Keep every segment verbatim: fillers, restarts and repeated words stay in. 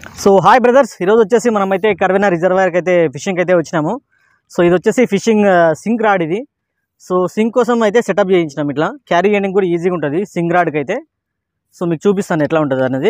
So hi brothers, ఈరోజు వచ్చేసి మనమైతే కర్వెన రిజర్వాయర్కి అయితే ఫిషింగ్కి అయితే వచ్చినాము. సో ఇది వచ్చేసి ఫిషింగ్ సింక్ రాడ్ ఇది. సో సింక్ కోసం అయితే సెటప్ చేయించినాం. ఇట్లా క్యారీ చేయడానికి కూడా ఈజీగా ఉంటుంది సింక్ రాడ్కి అయితే. సో మీకు చూపిస్తాను ఎట్లా ఉంటుంది అనేది.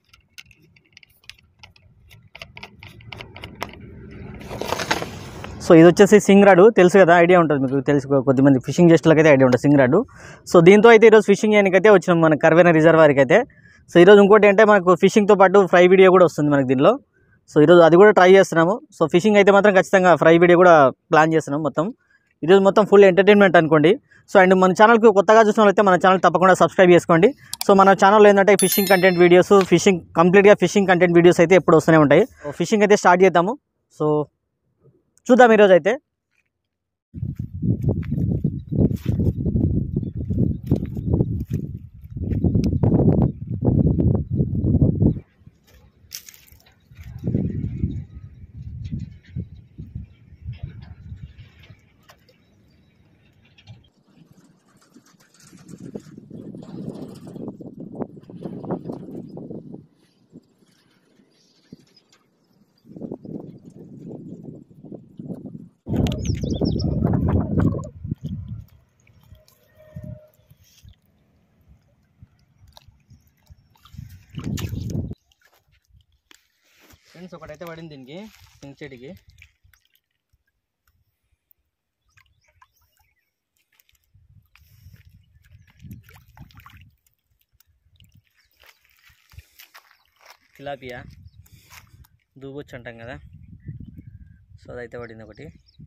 సో ఇది వచ్చేసి సింగ్ రాడ్, తెలుసు కదా, ఐడియా ఉంటుంది మీకు, తెలుసు కొద్దిమంది ఫిషింగ్ చేసేట్లకైతే ఐడియా ఉంటుంది సింగ్ రాడ్. సో దీంతో అయితే ఈరోజు ఫిషింగ్ చేయడానికి అయితే వచ్చినాం మన కర్వెన రిజర్వాయర్కి అయితే. సో ఈరోజు ఇంకోటి అంటే మనకు ఫిషింగ్తో పాటు ఫ్రై వీడియో కూడా వస్తుంది మనకి దీనిలో. సో ఈరోజు అది కూడా ట్రై చేస్తున్నాము. సో ఫిషింగ్ అయితే మాత్రం ఖచ్చితంగా ఫ్రై వీడియో కూడా ప్లాన్ చేస్తున్నాం. మొత్తం ఈరోజు మొత్తం ఫుల్ ఎంటర్టైన్మెంట్ అనుకోండి. సో అండ్ మన ఛానల్కి కొత్తగా చూసిన వాళ్ళైతే మన ఛానల్ తప్పకుండా సబ్స్క్రైబ్ చేసుకోండి. సో మన ఛానల్ ఏంటంటే ఫిషింగ్ కంటెంట్ వీడియోస్, ఫిషింగ్ కంప్లీట్గా ఫిషింగ్ కంటెంట్ వీడియోస్ అయితే ఎప్పుడు వస్తూనే ఉంటాయి. ఫిషింగ్ అయితే స్టార్ట్ చేద్దాము. సో చూద్దాం ఈరోజు అయితే. ఫ్రెండ్స్ ఒకటైతే పడింది దీనికి సింక్ చెట్టుకి. తిలాపియా దూబొచ్చు అంటాం కదా, సో అదైతే పడింది ఒకటి.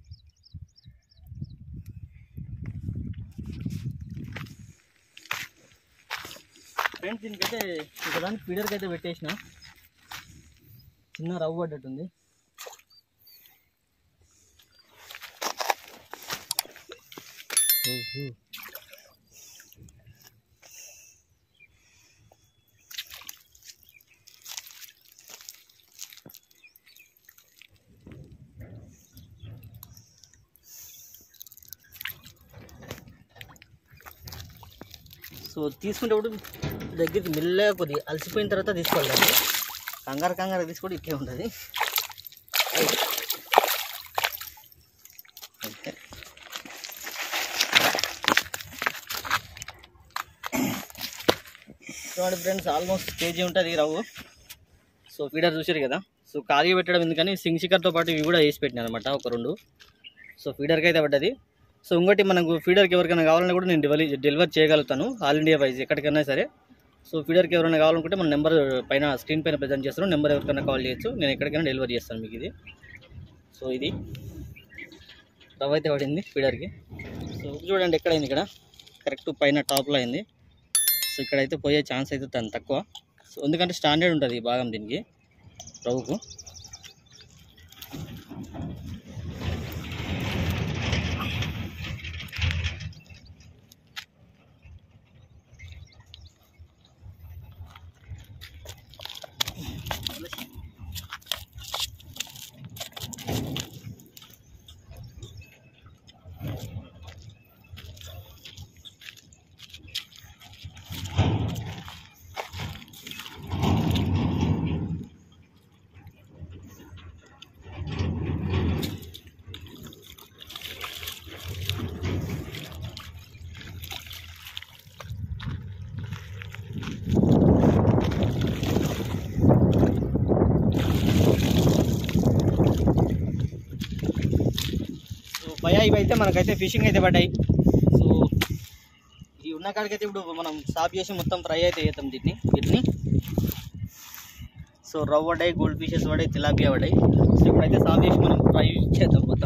ఫ్రెండ్స్ దీనికైతే ఒకదానికి ఫీడర్కి అయితే పెట్టేసిన, చిన్న రవ్వు పడ్డట్టుంది. సో తీసుకునేటప్పుడు దగ్గరికి మెల్లగా కొద్దిగా అలసిపోయిన తర్వాత తీసుకోవాలి. కంగారు కంగారు తీసుకోవడం ఇట్లే ఉంటుంది. చూడండి ఫ్రెండ్స్, ఆల్మోస్ట్ కేజీ ఉంటుంది రవ్వు. సో ఫీడర్ చూసారు కదా. సో ఖాళీ పెట్టడం ఎందుకని సింగ్ షికర్తో పాటు ఇవి కూడా వేసి పెట్టినాను అనమాట, ఒక రెండు. సో ఫీడర్కి అయితే పడ్డది. సో ఇంకోటి మనకు ఫీడర్కి ఎవరికైనా కావాలన్నా కూడా నేను డెలివరీ డెలివర్ చేయగలుగుతాను ఆల్ ఇండియా వైజ్, ఎక్కడికైనా సరే. సో ఫీడర్కి ఎవరైనా కావాలనుకుంటే మన నెంబర్ పైన స్క్రీన్ పైన ప్రజెంట్ చేస్తాను. నెంబర్ ఎవరికైనా కాల్ చేయొచ్చు, నేను ఎక్కడికైనా డెలివరీ చేస్తాను మీకు ఇది. సో ఇది రవ్వ అయితే పడింది ఫీడర్కి. సో చూడండి ఎక్కడైంది, ఇక్కడ కరెక్ట్ పైన టాప్లో అయింది. సో ఇక్కడైతే పోయే ఛాన్స్ అయితే తను తక్కువ. సో ఎందుకంటే స్టాండర్డ్ ఉంటుంది ఈ భాగం దీనికి రవ్వుకు. భయ ఇవైతే మనకైతే ఫిషింగ్ అయితే పడ్డాయి. సో ఈ ఉన్న కాడికైతే ఇప్పుడు మనం స్టాప్ చేసి మొత్తం ఫ్రై అయితే చేద్దాం దీన్ని వీటిని. సో రవ్వ పడ్డాయి, గోల్డ్ ఫిషెస్ పడ్డాయి, తిలాపియా పడ్డాయి. సో ఇప్పుడైతే స్టాప్ చేసి మనం ఫ్రై చేద్దాం మొత్తం.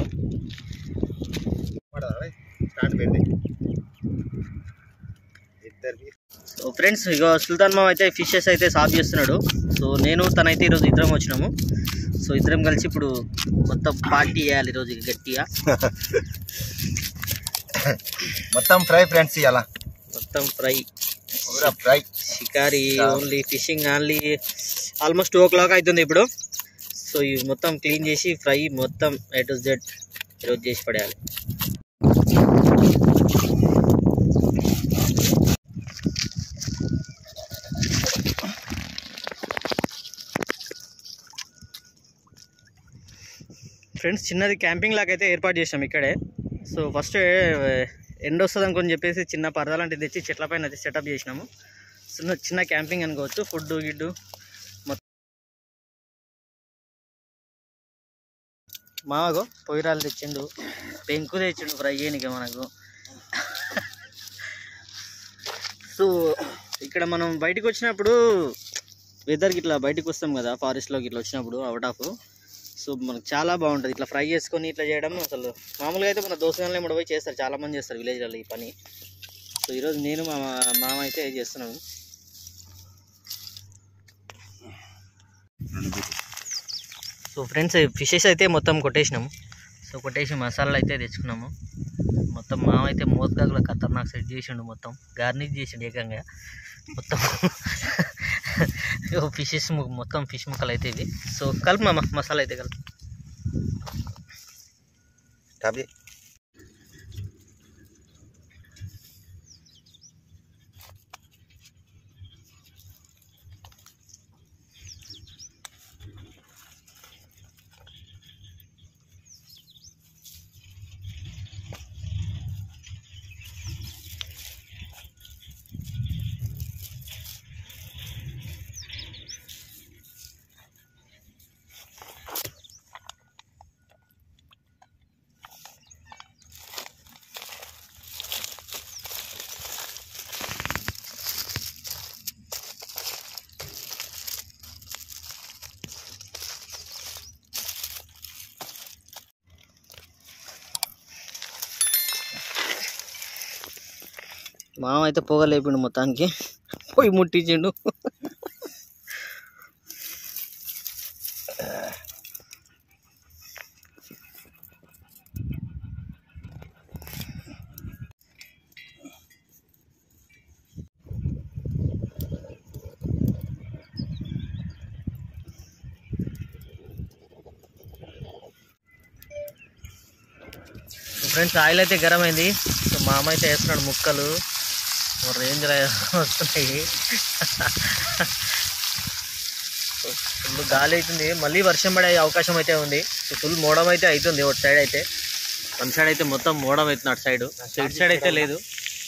సో ఫ్రెండ్స్ ఇక సుల్తాన్ మామ అయితే ఫిషెస్ అయితే సాఫ్ చేస్తున్నాడు. సో నేను తనైతే ఈరోజు ఇద్దరం వచ్చినాము. సో ఇద్దరం కలిసి ఇప్పుడు మొత్తం పార్టీ చేయాలి ఈరోజు గట్టిగా. మొత్తం ఫ్రై ఫ్రెండ్స్, ఇవాళ మొత్తం ఫ్రై ఫ్రై షికారి only fishing only. Almost two o'clock అవుతుంది ఇప్పుడు. సో ఇవి మొత్తం క్లీన్ చేసి ఫ్రై మొత్తం ఏ టు జెడ్ ఈరోజు చేసి పడేయాలి. ఫ్రెండ్స్ చిన్నది క్యాంపింగ్ లాగా అయితే ఏర్పాటు చేసాం ఇక్కడే. సో ఫస్ట్ ఎండ వస్తుంది అనుకొని చెప్పేసి చిన్న పరదా లాంటిది తెచ్చి చెట్ల పైన అయితే సెటప్ చేసినాము. చిన్న చిన్న క్యాంపింగ్ అనుకోవచ్చు. ఫుడ్ గిడ్డు మొత్తం మామగో పొయ్యిరాలు తెచ్చిండు, పెంకు తెచ్చిండు ఫ్రై చేయడానికి మనకు. సో ఇక్కడ మనం బయటకు వచ్చినప్పుడు వెదర్కి ఇట్లా బయటకు వస్తాం కదా, ఫారెస్ట్లోకి ఇట్లా వచ్చినప్పుడు అవుట్ ఆఫ్, సో మనకు చాలా బాగుంటుంది ఇట్లా ఫ్రై చేసుకొని ఇట్లా చేయడం. అసలు మామూలుగా అయితే మన దోసగానే కూడా పోయి చేస్తారు, చాలామంది చేస్తారు విలేజ్లలో ఈ పని. సో ఈరోజు నేను మా మామ అయితే చేస్తున్నాము. సో ఫ్రెండ్స్ ఫిషెస్ అయితే మొత్తం కొట్టేసినాము. సో కొట్టేసి మసాలాలు అయితే తెచ్చుకున్నాము. మొత్తం మామ అయితే మోతకాకుల ఖతర్నాక్ సెట్ చేసిండు, మొత్తం గార్నిష్ చేసిండు ఏకంగా మొత్తం. ఫిషెస్ మొత్తం ఫిష్ ముక్కలు అయితే ఇవి. సో కలుపు మామ, మసాలా అయితే కలుపు. మామ అయితే పొగ లేపిండు, మొత్తానికి పొయ్యి ముట్టించిండు. ఫ్రెండ్స్ ఆయిల్ అయితే గరం అయింది. సో మామ అయితే వేస్తున్నాడు ముక్కలు, రేంజ్ వస్తున్నాయి. ఫుల్ గాలి అవుతుంది, మళ్ళీ వర్షం పడే అవకాశం అయితే ఉంది. సో ఫుల్ మోడం అయితే అవుతుంది ఒక సైడ్ అయితే, వన్ సైడ్ అయితే మొత్తం మోడం అవుతుంది అటు సైడ్. సో ఇటు సైడ్ అయితే లేదు.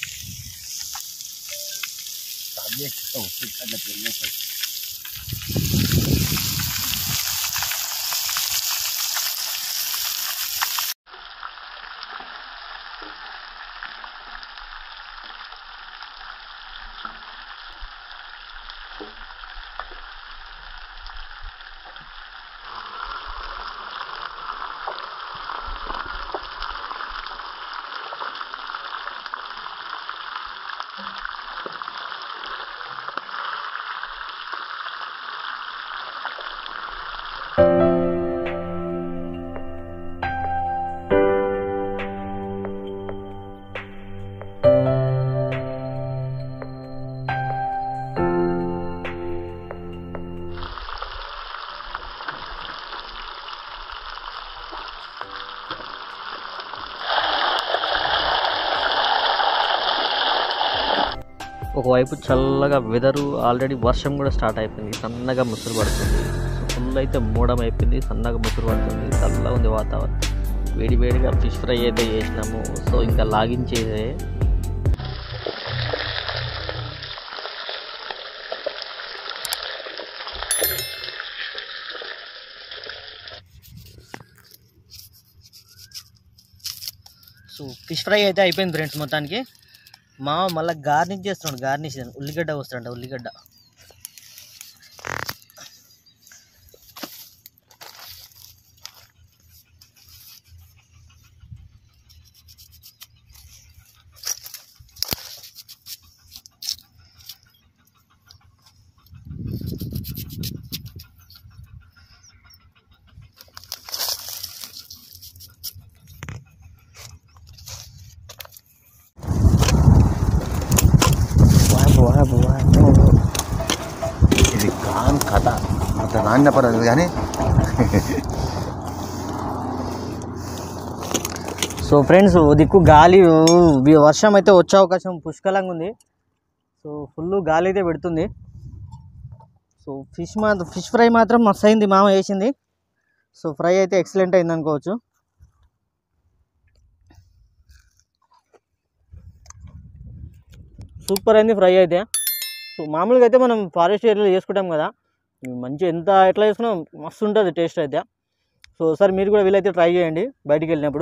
ఒకవైపు చల్లగా వెదరు, ఆల్రెడీ వర్షం కూడా స్టార్ట్ అయిపోయింది, సన్నగా ముసురు పడుతుంది. సో ఫుల్ అయితే మూడం అయిపోయింది, సన్నగా ముసురు పడుతుంది, చల్లగా ఉంది వాతావరణం. వేడి వేడిగా ఫిష్ ఫ్రై అయితే చేసినాము. సో ఇంకా లాగించేదే. సో ఫిష్ ఫ్రై అయితే అయిపోయింది ఫ్రెండ్స్ మొత్తానికి. మా మళ్ళీ గార్నిష్ చేస్తున్నాడు, గార్నిష్ ఉల్లిగడ్డ వస్తాడంట, ఉల్లిగడ్డ. ఇది కాన్ కథ అంత నాణ్య పడదు కానీ. సో ఫ్రెండ్స్ దిక్కు గాలి, వర్షం అయితే వచ్చే అవకాశం పుష్కలంగా ఉంది. సో ఫుల్ గాలి అయితే పెడుతుంది. సో ఫిష్ మాత్రం ఫిష్ ఫ్రై మాత్రం మస్తు అయింది, మామ వేసింది. సో ఫ్రై అయితే ఎక్సలెంట్ అయింది అనుకోవచ్చు. సూపర్ అయింది ఫ్రై అయితే. సో మామూలుగా అయితే మనం ఫారెస్ట్ ఏరియాలో చేసుకుంటాం కదా, మంచి ఎంత ఎట్లా చేసుకున్నా మస్తు ఉంటుంది టేస్ట్ అయితే. సో ఒకసారి మీరు కూడా వీలైతే ట్రై చేయండి బయటికి వెళ్ళినప్పుడు.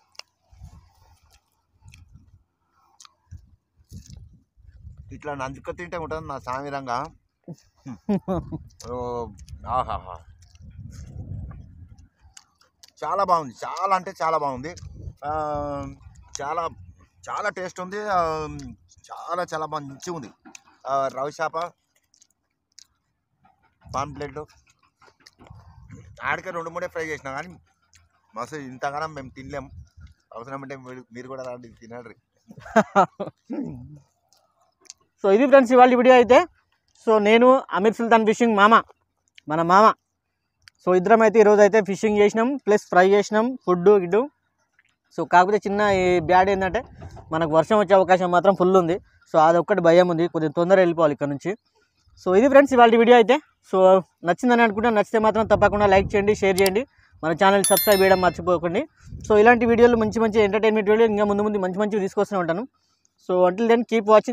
ఇట్లా నంచుక తింటే ఉంటుంది నా సామిరంగా. ఆహాహా, చాలా బాగుంది, చాలా అంటే చాలా బాగుంది. చాలా చాలా టేస్ట్ ఉంది, చాలా చాలా మంచిగా ఉంది. రవి చేప పాంప్లెట్ ఆడికే రెండు మూడే ఫ్రై చేసినా కానీ మస్తు ఇంతగానో మేము తినలేము. అవసరం అంటే మీరు కూడా రాండి తినండి. సో ఇది ఫ్రెండ్స్ ఇవాళ వీడియో అయితే. సో నేను అమీర్ సుల్తాన్ ఫిషింగ్ మామ, మన మామ. సో ఇద్దరం అయితే ఈరోజు అయితే ఫిషింగ్ చేసినాం, ప్లస్ ఫ్రై చేసినాం, ఫుడ్ గిడ్డు. సో కాకపోతే చిన్న ఈ బ్యాడ్ ఏంటంటే మనకు వర్షం వచ్చే అవకాశం మాత్రం ఫుల్ ఉంది. సో అదొక్కటి భయం ఉంది, కొద్దిగా తొందరగా వెళ్ళిపోవాలి ఇక్కడ నుంచి. సో ఇది ఫ్రెండ్స్ ఇవాళ వీడియో అయితే. సో నచ్చిందని అనుకుంటే, నచ్చితే మాత్రం తప్పకుండా లైక్ చేయండి, షేర్ చేయండి, మన ఛానల్ సబ్స్క్రైబ్ చేయడం మర్చిపోకండి. సో ఇలాంటి వీడియోలు మంచి మంచి ఎంటర్టైన్మెంట్ వీడియోలు ఇంకా ముందు ముందు మంచి మంచివి తీసుకొస్తూనే ఉంటాను. So until then keep watching.